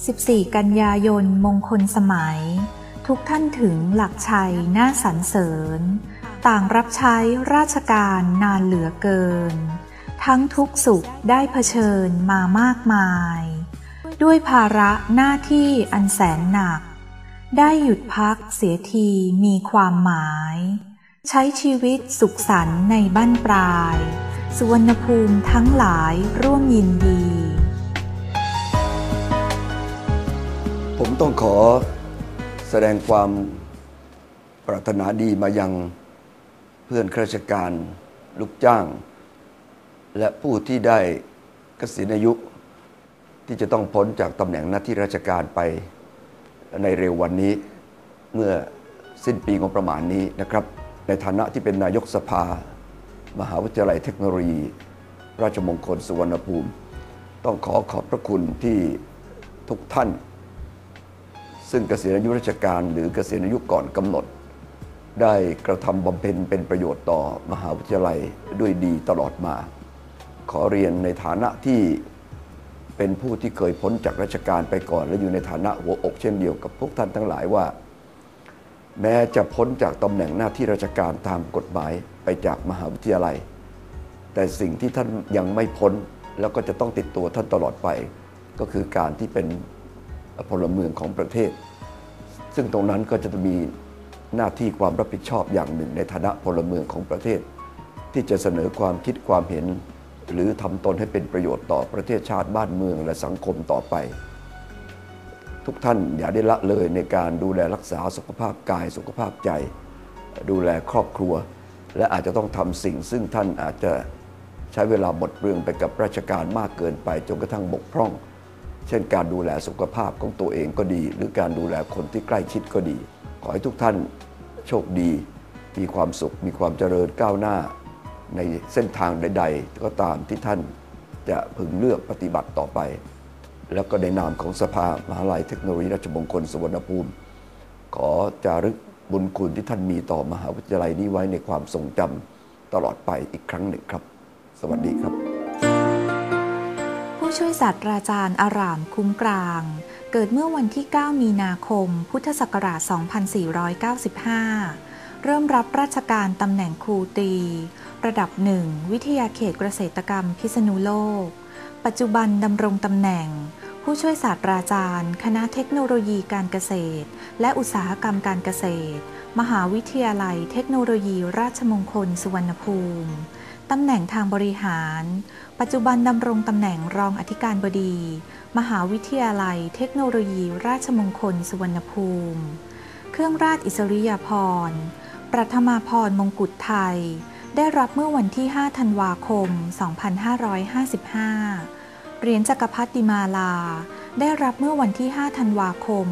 14 กันยายนมงคลสมัยทุกท่านถึงหลักชัยน่าสรรเสริญต่างรับใช้ราชการนานเหลือเกินทั้งทุกสุขได้เผชิญมามากมายด้วยภาระหน้าที่อันแสนหนักได้หยุดพักเสียทีมีความหมายใช้ชีวิตสุขสันต์ในบั้นปลายสุวรรณภูมิทั้งหลายร่วมยินดีผมต้องขอแสดงความปรารถนาดีมายังเพื่อนข้าราชการลูกจ้างและผู้ที่ได้เกษียณอายุที่จะต้องพ้นจากตำแหน่งหน้าที่ราชการไปในเร็ววันนี้เมื่อสิ้นปีงบประมาณนี้นะครับในฐานะที่เป็นนายกสภามหาวิทยาลัยเทคโนโลยีราชมงคลสุวรรณภูมิต้องขอบพระคุณที่ทุกท่านซึ่งเกษียณอายุราชการหรือเกษียณอายุก่อนกำหนดได้กระทำบำเพ็ญเป็นประโยชน์ต่อมหาวิทยาลัยด้วยดีตลอดมาขอเรียนในฐานะที่เป็นผู้ที่เคยพ้นจากราชการไปก่อนและอยู่ในฐานะหัวอกเช่นเดียวกับพวกท่านทั้งหลายว่าแม้จะพ้นจากตำแหน่งหน้าที่ราชการตามกฎหมายไปจากมหาวิทยาลัยแต่สิ่งที่ท่านยังไม่พ้นแล้วก็จะต้องติดตัวท่านตลอดไปก็คือการที่เป็นพลเมืองของประเทศซึ่งตรงนั้นก็จะมีหน้าที่ความรับผิดชอบอย่างหนึ่งในฐานะพลเมืองของประเทศที่จะเสนอความคิดความเห็นหรือทำตนให้เป็นประโยชน์ต่อประเทศชาติบ้านเมืองและสังคมต่อไปทุกท่านอย่าได้ละเลยในการดูแลรักษาสุขภาพกายสุขภาพใจดูแลครอบครัวและอาจจะต้องทำสิ่งซึ่งท่านอาจจะใช้เวลาหมดเปลืองไปกับราชการมากเกินไปจนกระทั่งบกพร่องเช่นการดูแลสุขภาพของตัวเองก็ดีหรือการดูแลคนที่ใกล้ชิดก็ดีขอให้ทุกท่านโชคดีมีความสุขมีความเจริญก้าวหน้าในเส้นทางใดๆก็ตามที่ท่านจะพึงเลือกปฏิบัติต่อไปแล้วก็ในนามของสภามหาวิทยาลัยเทคโนโลยีราชมงคลสุวรรณภูมิขอจารึกบุญคุณที่ท่านมีต่อมหาวิทยาลัยนี้ไว้ในความทรงจำตลอดไปอีกครั้งหนึ่งครับสวัสดีครับผู้ช่วยศาสตราจารย์อารามคุ้มกลางเกิดเมื่อวันที่ 9 มีนาคม พุทธศักราช 2495 เริ่มรับราชการตำแหน่งครูตรีระดับ 1 วิทยาเขตเกษตรกรรมพิษณุโลกปัจจุบันดำรงตำแหน่งผู้ช่วยศาสตราจารย์คณะเทคโนโลยีการเกษตรและอุตสาหกรรมการเกษตรมหาวิทยาลัยเทคโนโลยีราชมงคลสุวรรณภูมิตำแหน่งทางบริหารปัจจุบันดำรงตำแหน่งรองอธิการบดีมหาวิทยาลัยเทคโนโลยีราชมงคลสุวรรณภูมิเครื่องราชอิสริยาภรณ์ประธมาภรณ์มงกุฎไทยได้รับเมื่อวันที่ 5 ธันวาคม 2555 เหรียญจักรพรรดิมาลาได้รับเมื่อวันที่ 5 ธันวาคม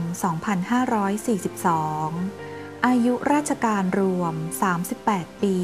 2542 อายุราชการรวม 38 ปี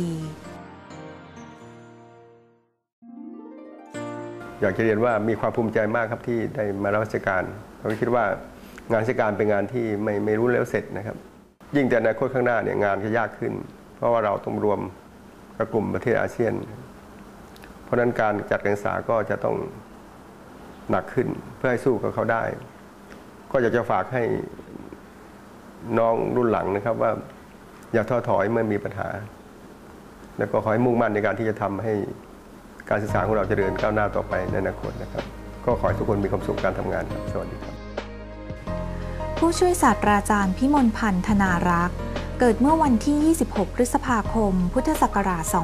อยากจะเรียนว่ามีความภูมิใจมากครับที่ได้มารับราชการเราคิดว่างานราชการเป็นงานที่ไม่รู้แล้วเสร็จนะครับยิ่งแต่ในอนาคตข้างหน้าเนี่ยงานจะยากขึ้นเพราะว่าเราต้องรวมกับกลุ่มประเทศอาเซียนเพราะนั้นการจัดการศึกษาก็จะต้องหนักขึ้นเพื่อให้สู้กับเขาได้ก็อยากจะฝากให้น้องรุ่นหลังนะครับว่าอย่าท้อถอยเมื่อมีปัญหาแล้วก็ขอให้มุ่งมั่นในการที่จะทำให้การศึกษาของเราจะเดินก้าวหน้าต่อไปในอนาคตนะครับก็ขอให้ทุกคนมีความสุขการทำงานครับสวัสดีครับผู้ช่วยศาสตราจารย์พิมลพันธ์ธนารักษ์เกิดเมื่อวันที่ 26 พฤษภาคม พุทธศักราช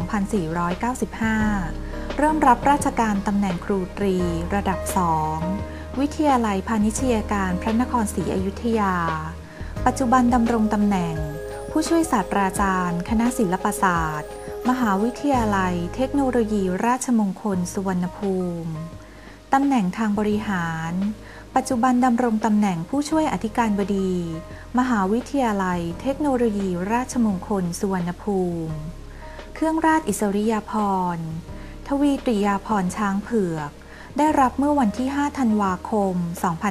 2495 เริ่มรับราชการตำแหน่งครูตรีระดับ 2 วิทยาลัยพาณิชยการพระนครศรีอยุธยาปัจจุบันดำรงตำแหน่งผู้ช่วยศาสตราจารย์คณะศิลปศาสตร์มหาวิทยาลัยเทคโนโลยีราชมงคลสุวรรณภูมิตำแหน่งทางบริหารปัจจุบันดำรงตำแหน่งผู้ช่วยอธิการบดีมหาวิทยาลัยเทคโนโลยีราชมงคลสุวรรณภูมิเครื่องราชอิสริยาภรณ์ทวีตริยาภรณ์ช้างเผือกได้รับเมื่อวันที่ 5 ธันวาคม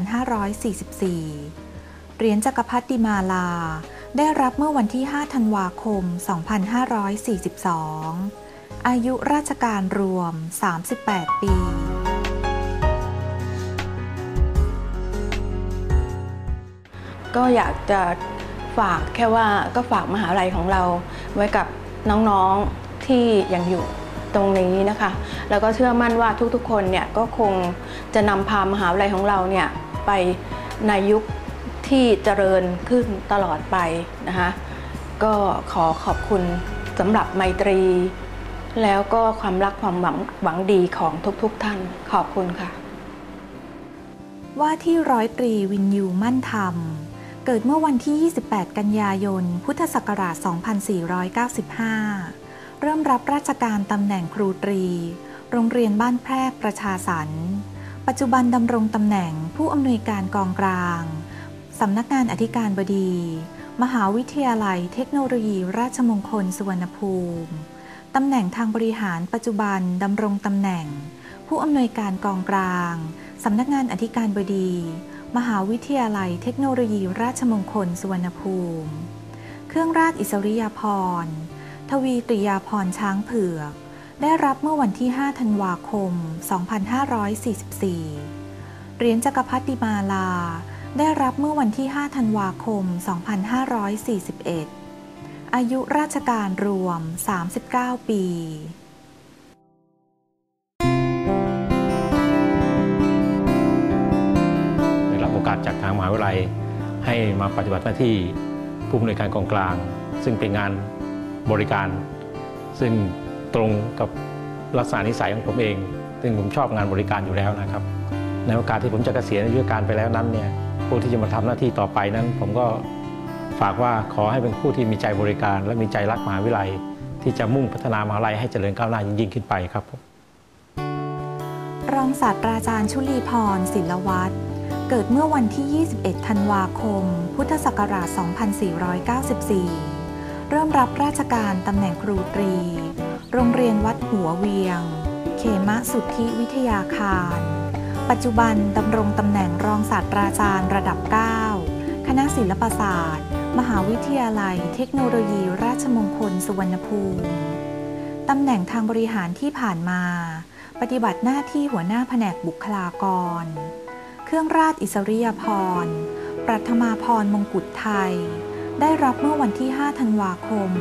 2544 เหรียญจักรพรรดิมาลาได้รับเมื่อวันที่ 5 ธันวาคม 2542 อายุราชการรวม 38 ปีก็อยากจะฝากแค่ว่าก็ฝากมหาลัยของเราไว้กับน้องๆที่ยังอยู่ตรงนี้นะคะแล้วก็เชื่อมั่นว่าทุกๆคนเนี่ยก็คงจะนำพามหาวิทยาลัยของเราเนี่ยไปในยุคที่เจริญขึ้นตลอดไปนะคะก็ขอขอบคุณสำหรับไมตรีแล้วก็ความรักความหวังดีของทุกๆท่านขอบคุณค่ะว่าที่ร้อยตรีวินยูมั่นธรรมเกิดเมื่อวันที่ 28 กันยายน พุทธศักราช 2495 เริ่มรับราชการตำแหน่งครูตรีโรงเรียนบ้านแพรกประชาสรรค์ปัจจุบันดำรงตำแหน่งผู้อำนวยการกองกลางสำนักงานอธิการบดีมหาวิทยาลัยเทคโนโลยีราชมงคลสุวรรณภูมิตำแหน่งทางบริหารปัจจุบันดำรงตำแหน่งผู้อำนวยการกองกลางสำนักงานอธิการบดีมหาวิทยาลัยเทคโนโลยีราชมงคลสุวรรณภูมิเครื่องราชอิสริยาภรณ์ทวีตริยาภรณ์ช้างเผือกได้รับเมื่อวันที่ 5 ธันวาคม 2544 เหรียญจักรพรรดิมาลาได้รับเมื่อวันที่ 5 ธันวาคม 2541 อายุราชการรวม 39 ปีโอกาสจากทางมหาวิทยาลัยให้มาปฏิบัติหน้าที่ผู้อำนวยการกองกลางซึ่งเป็นงานบริการซึ่งตรงกับลักษณะนิสัยของผมเองซึ่งผมชอบงานบริการอยู่แล้วนะครับในโอกาสที่ผมจะเกษียณอายุการไปแล้วนั้นเนี่ยผู้ที่จะมาทำหน้าที่ต่อไปนั้นผมก็ฝากว่าขอให้เป็นผู้ที่มีใจบริการและมีใจรักมหาวิทยาลัยที่จะมุ่งพัฒนามหาวิทยาลัยให้เจริญก้าวหน้ายิ่งขึ้นไปครับรองศาสตราจารย์ชุลีพรศิลวัฒน์เกิดเมื่อวันที่ 21 ธันวาคม พุทธศักราช 2494 เริ่มรับราชการตำแหน่งครูตรีโรงเรียนวัดหัวเวียงเขมสุทธิวิทยาคารปัจจุบันดำรงตำแหน่งรองศาสตราจารย์ระดับ 9 คณะศิลปศาสตร์มหาวิทยาลัยเทคโนโลยีราชมงคลสุวรรณภูมิตำแหน่งทางบริหารที่ผ่านมาปฏิบัติหน้าที่หัวหน้าแผนกบุคลากรเครื่องราชอิสริยาภรณ์ปรัฐมาภรณ์มงกุฎไทยได้รับเมื่อวันที่ 5 ธันวาคม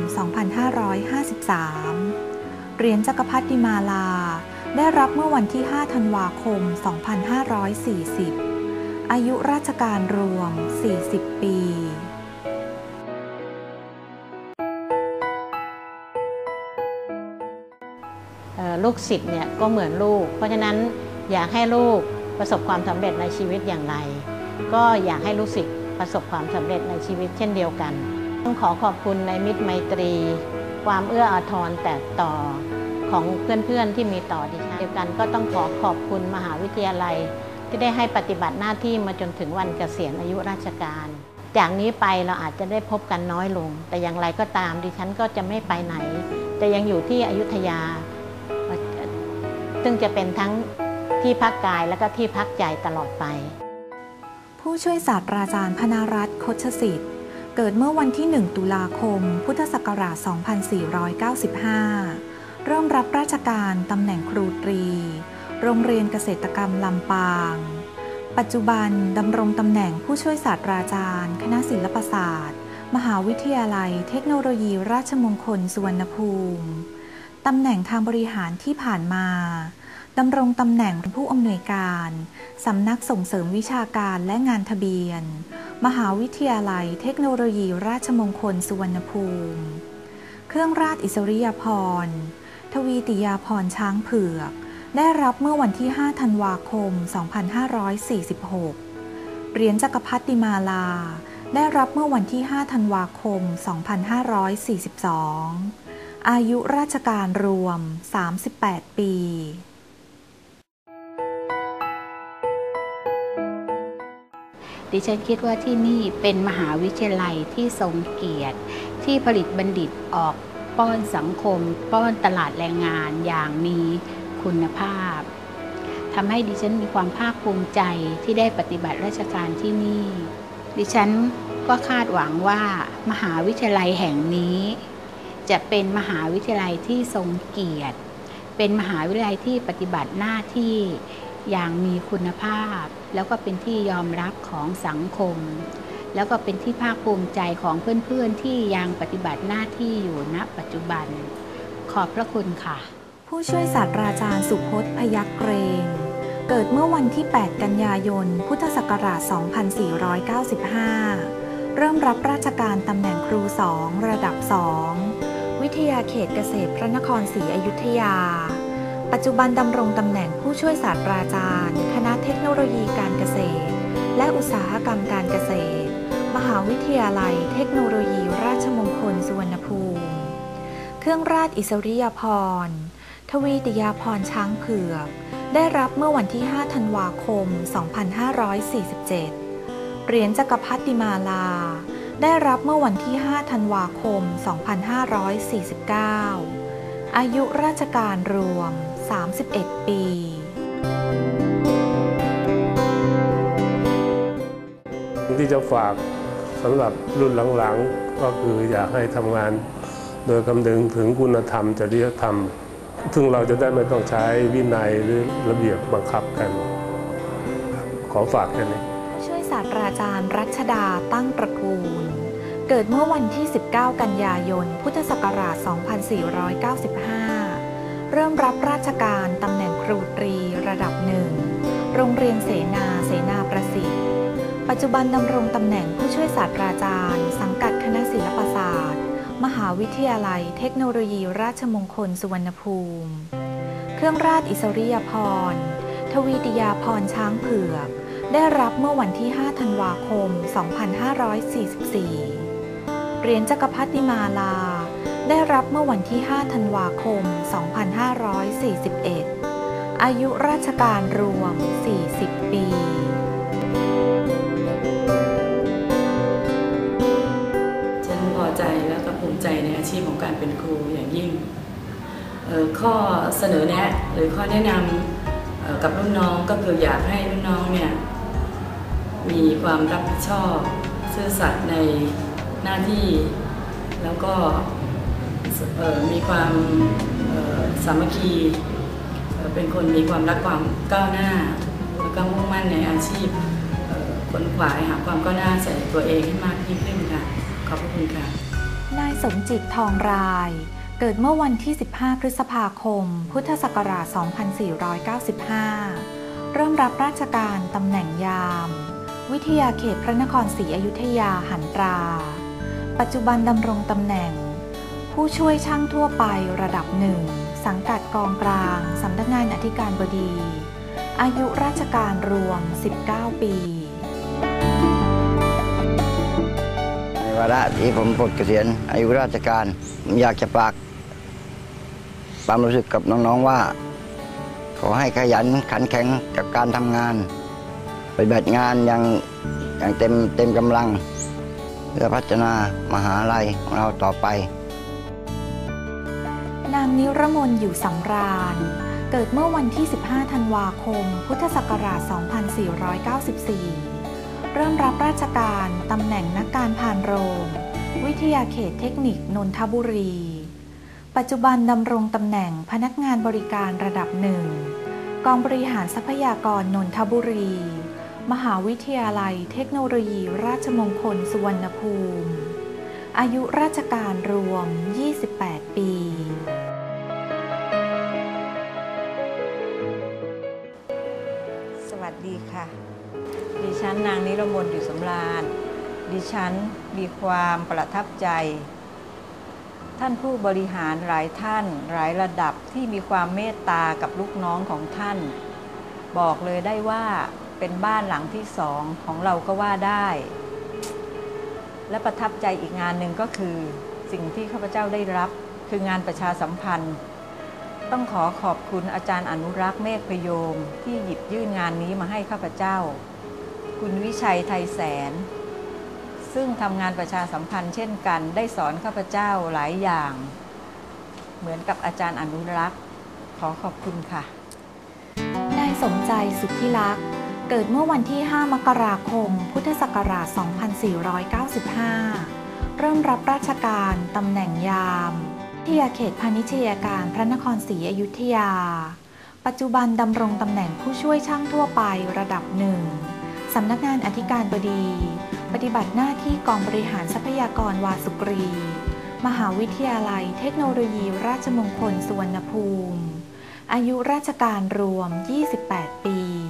2553 เหรียญจักรพรรดิมาลาได้รับเมื่อวันที่ 5 ธันวาคม 2540 อายุราชการรวม 40 ปีลูกศิษย์เนี่ยก็เหมือนลูกเพราะฉะนั้นอยากให้ลูกประสบความสำเร็จในชีวิตอย่างไรก็อยากให้ลูกศิษย์ประสบความสำเร็จในชีวิตเช่นเดียวกันต้องขอขอบคุณในมิตรไมตรีความเอื้ออาทรแตกต่อของเพื่อนๆที่มีต่อดิฉันเดียวกันก็ต้องขอขอบคุณมหาวิทยาลัยที่ได้ให้ปฏิบัติหน้าที่มาจนถึงวันเกษียณอายุราชการจากนี้ไปเราอาจจะได้พบกันน้อยลงแต่อย่างไรก็ตามดิฉันก็จะไม่ไปไหนจะยังอยู่ที่อยุธยาซึ่งจะเป็นทั้งที่พักกายและก็ที่พักใจตลอดไปผู้ช่วยศาสตราจารย์พนารัตน์คชสิทธิ์เกิดเมื่อวันที่ 1 ตุลาคม พุทธศักราช 2495 เริ่มรับราชการตำแหน่งครูตรีโรงเรียนเกษตรกรรมลำปางปัจจุบันดำรงตำแหน่งผู้ช่วยศาสตราจารย์คณะศิลปศาสตร์มหาวิทยาลัยเทคโนโลยีราชมงคลสุวรรณภูมิตำแหน่งทางบริหารที่ผ่านมาดำรงตำแหน่งผู้อำนวยการสำนักส่งเสริมวิชาการและงานทะเบียนมหาวิทยาลัยเทคโนโลยีราชมงคลสุวรรณภูมิเครื่องราชอิสริยาภรณ์ทวีติยาภรณ์ช้างเผือกได้รับเมื่อวันที่ 5 ธันวาคม 2546 เหรียญจักรพรรดิมาลาได้รับเมื่อวันที่ 5 ธันวาคม 2542 อายุราชการรวม 38 ปีดิฉันคิดว่าที่นี่เป็นมหาวิทยาลัยที่ทรงเกียรติที่ผลิตบัณฑิตออกป้อนสังคมป้อนตลาดแรงงานอย่างมีคุณภาพทำให้ดิฉันมีความภาคภูมิใจที่ได้ปฏิบัติราชการที่นี่ดิฉันก็คาดหวังว่ามหาวิทยาลัยแห่งนี้จะเป็นมหาวิทยาลัยที่ทรงเกียรติเป็นมหาวิทยาลัยที่ปฏิบัติหน้าที่อย่างมีคุณภาพแล้วก็เป็นที่ยอมรับของสังคมแล้วก็เป็นที่ภาคภูมิใจของเพื่อนๆที่ยังปฏิบัติหน้าที่อยู่ณปัจจุบันขอบพระคุณค่ะผู้ช่วยศาสตราจารย์สุพจน์ พยัคฆ์เกรง เกิดเมื่อวันที่ 8 กันยายน พุทธศักราช 2495 เริ่มรับราชการตำแหน่งครู 2 ระดับ 2 วิทยาเขตเกษตรพระนครศรีอยุธยา ปัจจุบันดำรงตำแหน่งผู้ช่วยศาสตราจารย์คณะเทคโนโลยีการเกษตรและอุตสาหกรรมการเกษตรมหาวิทยาลัยเทคโนโลยีราชมงคลสุวรรณภูมิเครื่องราชอิสริยาภรณ์ทวีติยาภรณ์ช้างเผือกได้รับเมื่อวันที่ 5 ธันวาคม 2547 เหรียญจักรพรรดิมาลาได้รับเมื่อวันที่ 5 ธันวาคม 2549 อายุราชการรวม 31 ปีที่จะฝากสำหรับรุ่นหลังๆก็คืออยากให้ทำงานโดยคำนึงถึงคุณธรรมจริยธรรมซึ่งเราจะได้ไม่ต้องใช้วินัยหรือระเบียบบังคับกันขอฝากแค่นี้ช่วยศาสตราจารย์รัชดาตั้งตระกูลเกิดเมื่อวันที่ 19 กันยายน พุทธศักราช 2495 เริ่มรับราชการตำแหน่งครูตรีระดับ 1 โรงเรียนเสนาประสิทธิ์ปัจจุบันดำรงตำแหน่งผู้ช่วยศาสตราจารย์สังกัดคณะศิลปศาสตร์มหาวิทยาลัยเทคโนโลยีราชมงคลสุวรรณภูมิเครื่องราชอิสริยาภรณ์ทวีติยาภรณ์ช้างเผือกได้รับเมื่อวันที่ 5 ธันวาคม 2544 เหรียญจักรพรรดิมาลาได้รับเมื่อวันที่ 5 ธันวาคม 2541 อายุราชการรวม 40 ปีพอใจและก็ภูมิใจในอาชีพของการเป็นครูอย่างยิ่งข้อเสนอแนะหรือข้อแนะนำกับรุ่นน้องก็คืออยากให้รุ่นน้องเนี่ยมีความรับผิดชอบซื่อสัตย์ในหน้าที่แล้วก็มีความสามัคคีเป็นคนมีความรักความก้าวหน้าแล้วก็มุ่งมั่นในอาชีพขนขวายหาความก้าวหน้าใส่ตัวเองให้มากยิ่งขึ้นค่ะขอบคุณค่ะนายสมจิตทองรายเกิดเมื่อวันที่ 15 พฤษภาคม พุทธศักราช 2495 เริ่มรับราชการตำแหน่งยาม วิทยาเขตพระนครศรีอยุธยาหันตรา ปัจจุบันดำรงตำแหน่งผู้ช่วยช่างทั่วไประดับ 1 สังกัดกองกลางสำนักงานอธิการบดี อายุราชการรวม 19 ปีวาระที่ผมปลดเกษียณอายุราชการผมอยากจะฝากความรู้สึกกับน้องๆว่าขอให้ขยันขันแข็งกับการทำงานปฏิบัติงานอย่างเต็มกำลังเพื่อพัฒนามหาลัยของเราต่อไปนางนิรมนอยู่สำราญเกิดเมื่อวันที่ 15 ธันวาคม พุทธศักราช 2494 เริ่มรับราชการตำแหน่งนักการพานโรงวิทยาเขตเทคนิคนนทบุรี ปัจจุบันดำรงตำแหน่งพนักงานบริการระดับ 1 กองบริหารทรัพยากรนนทบุรี มหาวิทยาลัยเทคโนโลยีราชมงคลสุวรรณภูมิ อายุราชการรวม 28 ปีสวัสดีค่ะดิฉันนางนิรมนอยู่สำราญดิฉันมีความประทับใจท่านผู้บริหารหลายท่านหลายระดับที่มีความเมตตากับลูกน้องของท่านบอกเลยได้ว่าเป็นบ้านหลังที่สองของเราก็ว่าได้และประทับใจอีกงานหนึ่งก็คือสิ่งที่ข้าพเจ้าได้รับคืองานประชาสัมพันธ์ต้องขอบคุณอาจารย์อนุรักษ์เมฆพยมที่หยิบยื่นงานนี้มาให้ข้าพเจ้าคุณวิชัยไทยแสนซึ่งทำงานประชาสัมพันธ์เช่นกันได้สอนข้าพเจ้าหลายอย่างเหมือนกับอาจารย์อนุรักษ์ขอบคุณค่ะนายสมใจสุทธิลักษณ์เกิดเมื่อวันที่ 5 มกราคม พุทธศักราช 2495 เริ่มรับราชการตำแหน่งยามวิทยาเขตพาณิชยการพระนครศรีอยุธยาปัจจุบันดำรงตำแหน่งผู้ช่วยช่างทั่วไประดับ 1 สำนักงานอธิการบดีปฏิบัติหน้าที่กองบริหารทรัพยากรวาสุกรี มหาวิทยาลัยเทคโนโลยีราชมงคลสุวรรณภูมิ อายุราชการรวม 28 ปี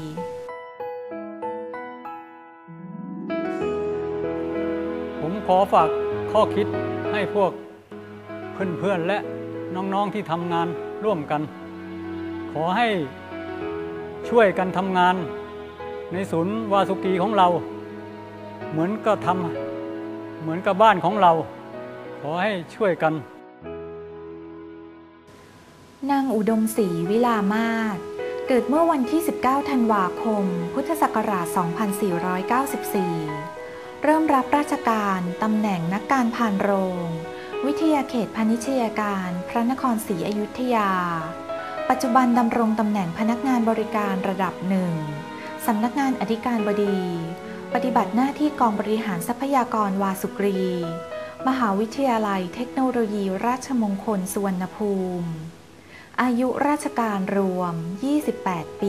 ผมขอฝากข้อคิดให้พวกเพื่อนๆและน้องๆที่ทำงานร่วมกัน ขอให้ช่วยกันทำงานในศูนย์วาสุกีของเราเหมือนกับบ้านของเราขอให้ช่วยกันนางอุดมศรีวิลามาศเกิดเมื่อวันที่ 19 ธันวาคม พุทธศักราช 2494 เริ่มรับราชการตำแหน่งนักการพานโรง วิทยาเขตพาณิชยการพระนครศรีอยุธยา ปัจจุบันดำรงตำแหน่งพนักงานบริการระดับหนึ่งสำนักงานอธิการบดี ปฏิบัติหน้าที่กองบริหารทรัพยากรวาสุกรี มหาวิทยาลัยเทคโนโลยีราชมงคลสุวรรณภูมิ อายุราชการรวม 28 ปี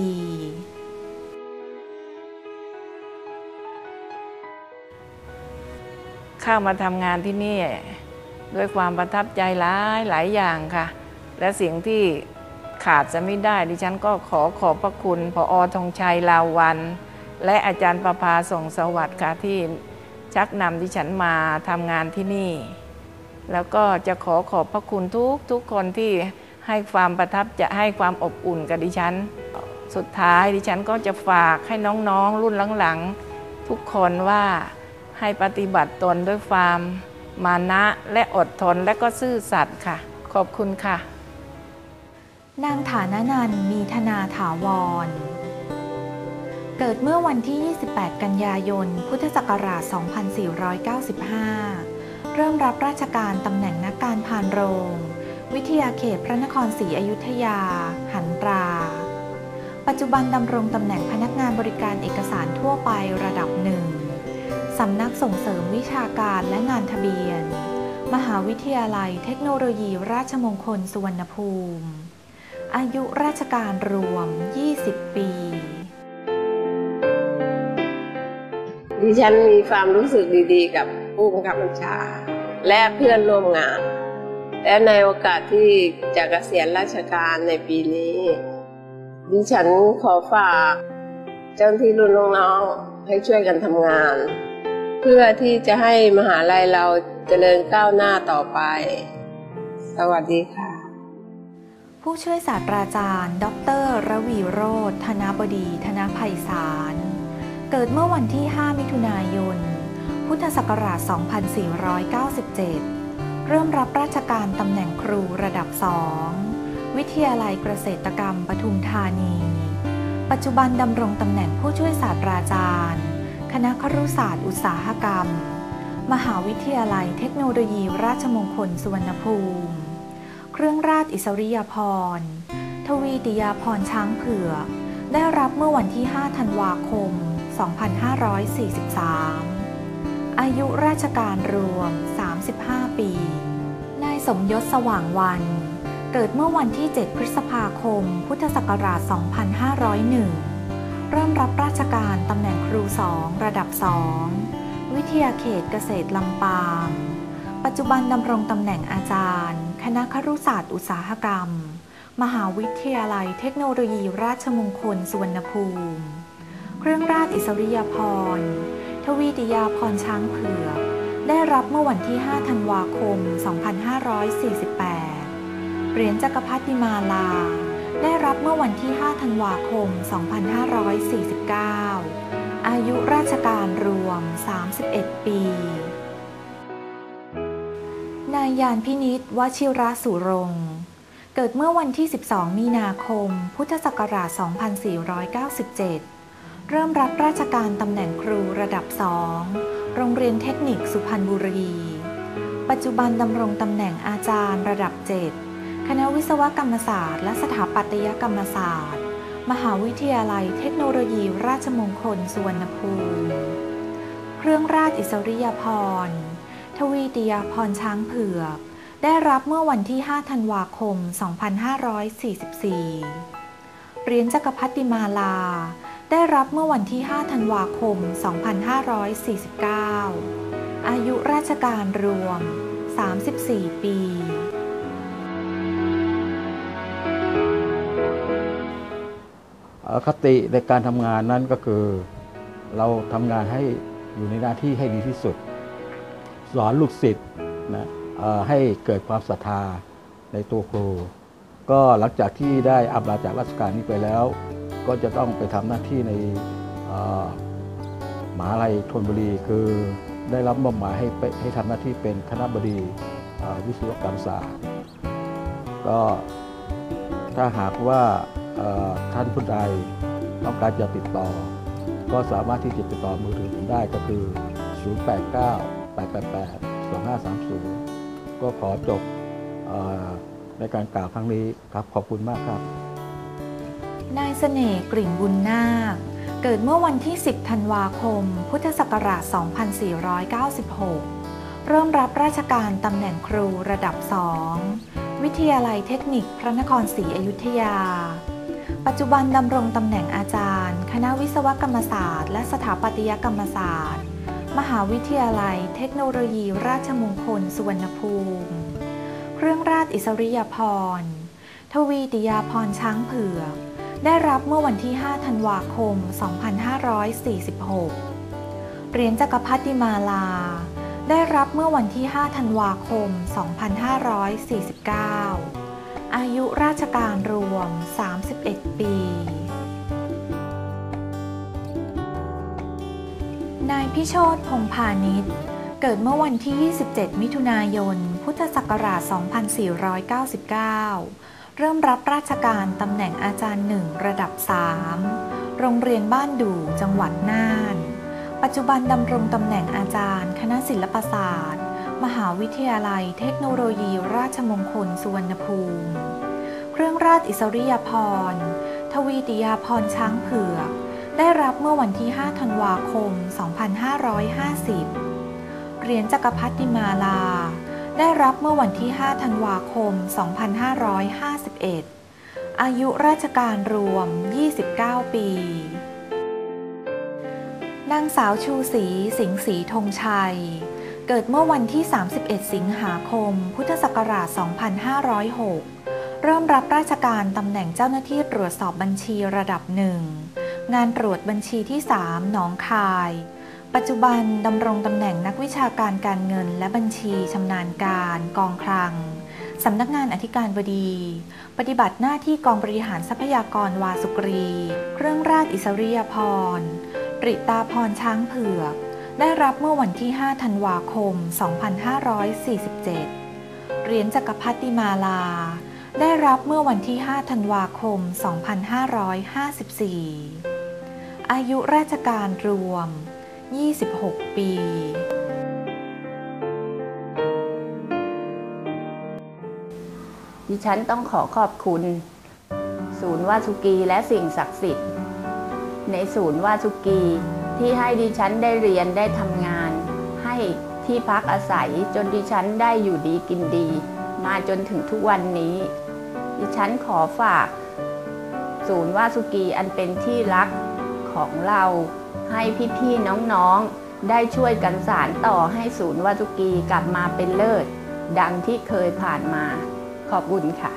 เข้ามาทำงานที่นี่ด้วยความประทับใจหลายอย่างค่ะและสิ่งที่ขาดจะไม่ได้ดิฉันก็ขอบพระคุณผอ.ธงชัยลาวันและอาจารย์ประภาส่งสวัสดิ์ค่ะที่ชักนำดิฉันมาทำงานที่นี่แล้วก็จะขอบพระคุณทุกคนที่ให้ความประทับใจให้ความอบอุ่นกับดิฉันสุดท้ายดิฉันก็จะฝากให้น้องๆรุ่นหลังๆทุกคนว่าให้ปฏิบัติตนด้วยความมานะและอดทนและก็ซื่อสัตย์ค่ะขอบคุณค่ะนางฐานะนันท์มีธนาถาวรเกิดเมื่อวันที่ 28 กันยายน พุทธศักราช 2495 เริ่มรับราชการตำแหน่งนักการพานโรง วิทยาเขตพระนครศรีอยุธยา หันตรา ปัจจุบันดำรงตำแหน่งพนักงานบริการเอกสารทั่วไประดับหนึ่งสำนักส่งเสริมวิชาการและงานทะเบียน มหาวิทยาลัยเทคโนโลยีราชมงคลสุวรรณภูมิ อายุราชการรวม 20 ปีดิฉันมีความรู้สึกดีๆกับผู้บังคับบัญชาและเพื่อนร่วมงานและในโอกาสที่จะเกษียณราชการในปีนี้ดิฉันขอฝากเจ้าหน้าที่รุ่นน้องๆให้ช่วยกันทำงานเพื่อที่จะให้มหาลัยเราเจริญก้าวหน้าต่อไปสวัสดีค่ะผู้ช่วยศาสตราจารย์ดร.ระวีโรจน์ ธนบดี ธนไพศาลเกิดเมื่อวันที่ 5 มิถุนายน พุทธศักราช 2497 เริ่มรับราชการตำแหน่งครูระดับ 2 วิทยาลัยเกษตรกรรมปทุมธานี ปัจจุบันดำรงตำแหน่งผู้ช่วยศาสตราจารย์คณะครุศาสตร์อุตสาหกรรม มหาวิทยาลัยเทคโนโลยีราชมงคลสุวรรณภูมิ เครื่องราชอิสริยาภรณ์ ทวีติยาภรณ์ช้างเผือกได้รับเมื่อวันที่ 5 ธันวาคม 2543 อายุราชการรวม 35 ปี นายสมยศสว่างวันเกิดเมื่อวันที่ 7 พฤษภาคม พุทธศักราช 2501 เริ่มรับราชการตำแหน่งครู 2 ระดับ 2 วิทยาเขตเกษตรลำปาง ปัจจุบันดำรงตำแหน่งอาจารย์คณะครุศาสตร์อุตสาหกรรม มหาวิทยาลัยเทคโนโลยีราชมงคลสุวรรณภูมิ เครื่องราชอิสริยาภรณ์ ทวีติยาภรณ์ช้างเผือกได้รับเมื่อวันที่ 5 ธันวาคม 2548 เหรียญจักรพรรดิมาลาได้รับเมื่อวันที่ 5 ธันวาคม 2549 อายุราชการรวม 31 ปี นายยานพินิจ วชิระสุรงค์เกิดเมื่อวันที่ 12 มีนาคม พุทธศักราช 2497 เริ่มรับราชการตำแหน่งครูระดับ 2 โรงเรียนเทคนิคสุพรรณบุรี ปัจจุบันดำรงตำแหน่งอาจารย์ระดับ 7 คณะวิศวกรรมศาสตร์และสถาปัตยกรรมศาสตร์ มหาวิทยาลัยเทคโนโลยีราชมงคลสุวรรณภูมิ เครื่องราชอิสริยาภรณ์ ทวีติยาภรณ์ช้างเผือกได้รับเมื่อวันที่ 5 ธันวาคม 2544 เหรียญจักรพรรดิมาลาได้รับเมื่อวันที่ 5 ธันวาคม 2549 อายุราชการรวม 34 ปีคติในการทำงานนั้นก็คือเราทำงานให้อยู่ในหน้าที่ให้ดีที่สุดสอนลูกศิษย์นะให้เกิดความศรัทธาในตัวครูก็หลังจากที่ได้อำลาจากราชการนี้ไปแล้วก็จะต้องไปทำหน้าที่ในมหาลัยธนบุรีคือได้รับมอบหมายให้ทำหน้าที่เป็นคณบดีวิศวกรรมศาสตร์ก็ถ้าหากว่าท่านผู้ใดต้องการจะติดต่อก็สามารถที่จะติดต่อมือถือผมได้ก็คือ 089-888-2530 ก็ขอจบในการกล่าวครั้งนี้ครับขอบคุณมากครับนายเสน่ห์กลิ่นบุญนาคเกิดเมื่อวันที่ 10 ธันวาคม พุทธศักราช 2496 เริ่มรับราชการตำแหน่งครูระดับ 2 วิทยาลัยเทคนิคพระนครศรีอยุธยาปัจจุบันดำรงตำแหน่งอาจารย์คณะวิศวกรรมศาสตร์และสถาปัตยกรรมศาสตร์มหาวิทยาลัยเทคโนโลยีราชมงคลสุวรรณภูมิเครื่องราชอิสริยาภรณ์ทวีติยาภรณ์ช้างเผือกได้รับเมื่อวันที่ 5 ธันวาคม 2546 เหรียญจักรพรรดิมาลาได้รับเมื่อวันที่ 5 ธันวาคม 2549 อายุราชการรวม 31 ปี นายพิโชติพงษ์พาณิชย์เกิดเมื่อวันที่ 27 มิถุนายน พุทธศักราช 2499 เริ่มรับราชการตำแหน่งอาจารย์1ระดับ 3 โรงเรียนบ้านดู่จังหวัดน่าน ปัจจุบันดำรงตำแหน่งอาจารย์คณะศิลปศาสตร์มหาวิทยาลัยเทคโนโลยีราชมงคลสุวรรณภูมิเครื่องราชอิสริยาภรณ์ทวีติยาภรณ์ช้างเผือกได้รับเมื่อวันที่ 5 ธันวาคม 2550 เหรียญจักรพรรดิมาลาได้รับเมื่อวันที่ 5 ธันวาคม 2551 อายุราชการรวม 29 ปี นางสาวชูศรีสิงห์ศรีธงชัยเกิดเมื่อวันที่ 31 สิงหาคม พุทธศักราช 2506 เริ่มรับราชการตำแหน่งเจ้าหน้าที่ตรวจสอบบัญชีระดับ 1 งานตรวจบัญชีที่ 3 หนองคายปัจจุบันดำรงตำแหน่งนักวิชาการการเงินและบัญชีชำนาญการกองคลังสำนักงานอธิการบดีปฏิบัติหน้าที่กองบริหารทรัพยากรวาสุกรีเครื่องราชอิสริยาภรณ์ตริตาภรณ์ช้างเผือกได้รับเมื่อวันที่ 5 ธันวาคม 2547 เหรียญจักรพรรดิมาลาได้รับเมื่อวันที่ 5 ธันวาคม 2554 อายุราชการรวม 26 ปีดิฉันต้องขอขอบคุณศูนย์วาสุกีและสิ่งศักดิ์สิทธิ์ในศูนย์วาสุกีที่ให้ดิฉันได้เรียนได้ทำงานให้ที่พักอาศัยจนดิฉันได้อยู่ดีกินดีมาจนถึงทุกวันนี้ดิฉันขอฝากศูนย์วาสุกีอันเป็นที่รักของเราให้พี่ๆน้องๆได้ช่วยกันสานต่อให้ศูนย์วาสุกีกลับมาเป็นเลิศดังที่เคยผ่านมาขอบคุณค่ะ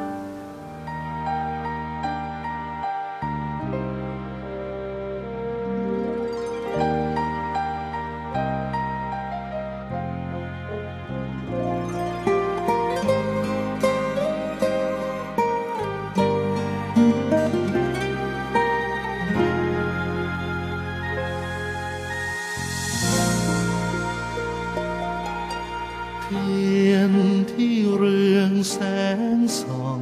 เทียนที่เรืองแสงส่อง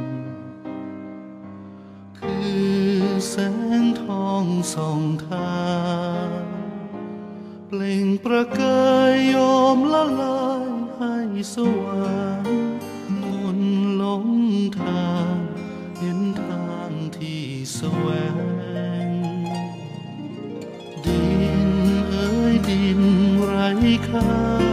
คือแสงทองส่องทางเปล่งประกายโยมละลายให้สว่างมนหลงทางเห็นทางที่แสวงดินเอ๋ยดินไร้ค่า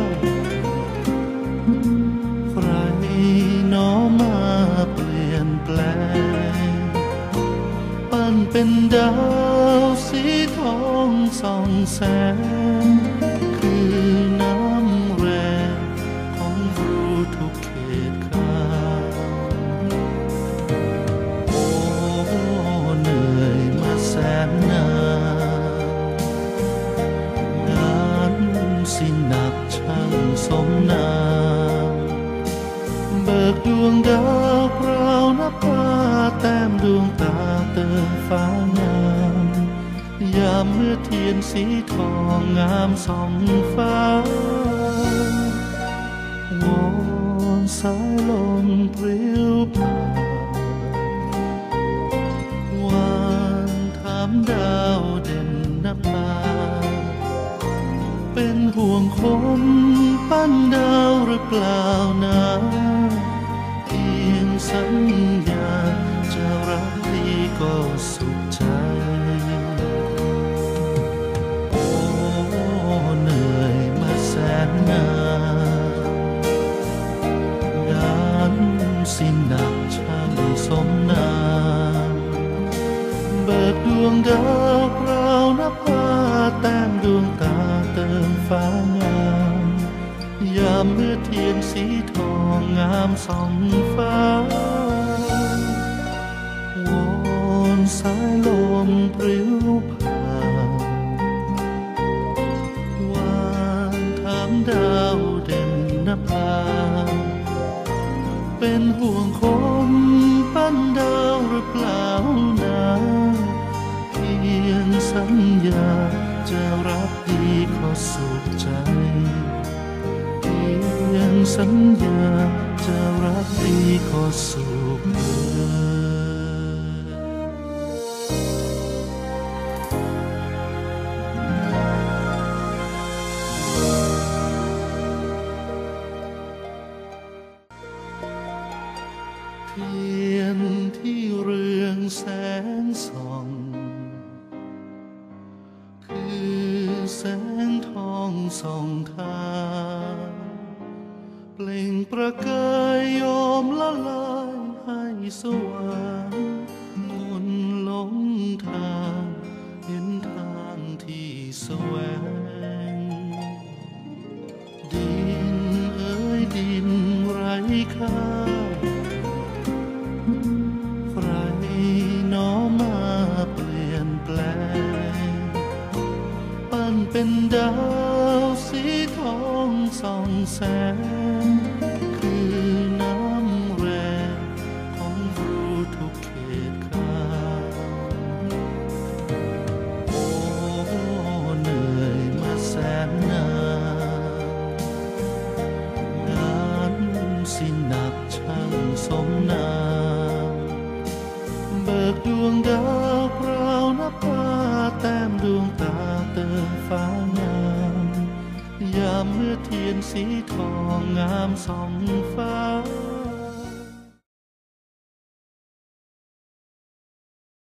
ใครหนอมาเปลี่ยนแปลงปั้นเป็นดาววสีทองส่องแสงคือน้ำแรงของรูทุกเขตขาวโอ้เหนื่อยมาแสนนานงานสิ้นหนักช่างสมนามเบิกดวงดาวพราวนับฟ้าแต้มดวงตาเติมฟ้างามยามเมื่อเทียนสีทองงามส่องฟ้าวอนสายลมปลิวผ่านวานถามดาวเด่นนับตาเป็นห่วงคนปั้นดาวหรือเปล่านะเพียงสัญญาจะรักดีก็สุขใจโอ้เหนื่อยมาแสนนานงานสิ้นหนักช่างสมนามเบิกดวงดาวพราวนับฟ้าแต้มดวงตาเติมฟ้างามยามเมื่อเทียนสีทองงามส่องฟ้าวอนสายลมปลิวผ่านวานถามดาวเด่นนับตาเป็นห่วงคนปั้นดาวหรือเปล่านะเพียงสัญญาจะรักดีขอสุขใจเพียงสัญญาจะรักดีขอสุขเทียนที่เรืองแสงส่องคือแสงทองส่องทางเปล่งประกายยอมละลายให้สว่างมนหลงทางเห็นทางที่แสวงดินเอ๋ยดินไร้ค่าใครหนอมาเปลี่ยนแปลงปั้นเป็นดาวสีทองส่องแสงคือน้ำแรงของรูทุกเขตขาวโอ้เหนื่อยมาแสนนานงานสิ้นหนักช่างสมนามเบิกดวงดาวพราวนับฟ้าแต้มดวงตาเติมฟ้างามยามเมื่อเทียนสีทองงามส่องฟ้า